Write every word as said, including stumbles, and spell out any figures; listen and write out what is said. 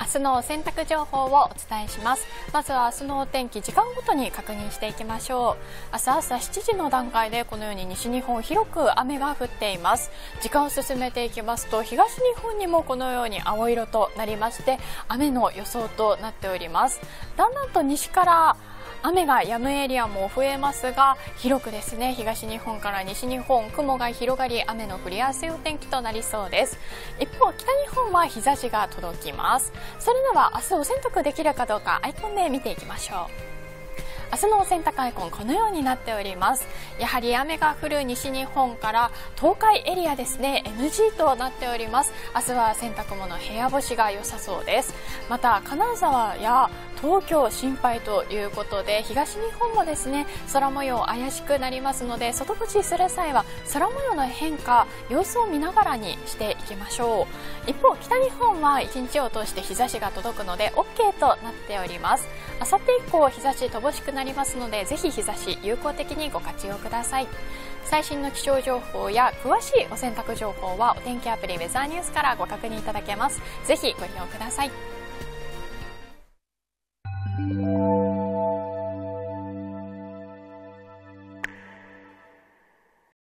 明日の洗濯情報をお伝えします。まずは明日のお天気、時間ごとに確認していきましょう。明日朝しちじの段階でこのように西日本広く雨が降っています。時間を進めていきますと、東日本にもこのように青色となりまして、雨の予想となっております。だんだんと西から雨が止むエリアも増えますが、広くですね、東日本から西日本、雲が広がり雨の降りやすいお天気となりそうです。一方、北日本は日差しが届きます。それでは明日お洗濯できるかどうかアイコンで見ていきましょう。明日のお洗濯アイコン、このようになっております。やはり雨が降る西日本から東海エリアですね、 エヌジー となっております。明日は洗濯物部屋干しが良さそうです。また金沢や東京心配ということで、東日本もですね、空模様怪しくなりますので、外干しする際は空模様の変化、様子を見ながらにしていきましょう。一方、北日本は一日を通して日差しが届くので オーケー となっております。あさって以降日差し乏しくなりますので、ぜひ日差し有効的にご活用ください。最新の気象情報や詳しいお洗濯情報はお天気アプリウェザーニュースからご確認いただけます。ぜひご利用ください。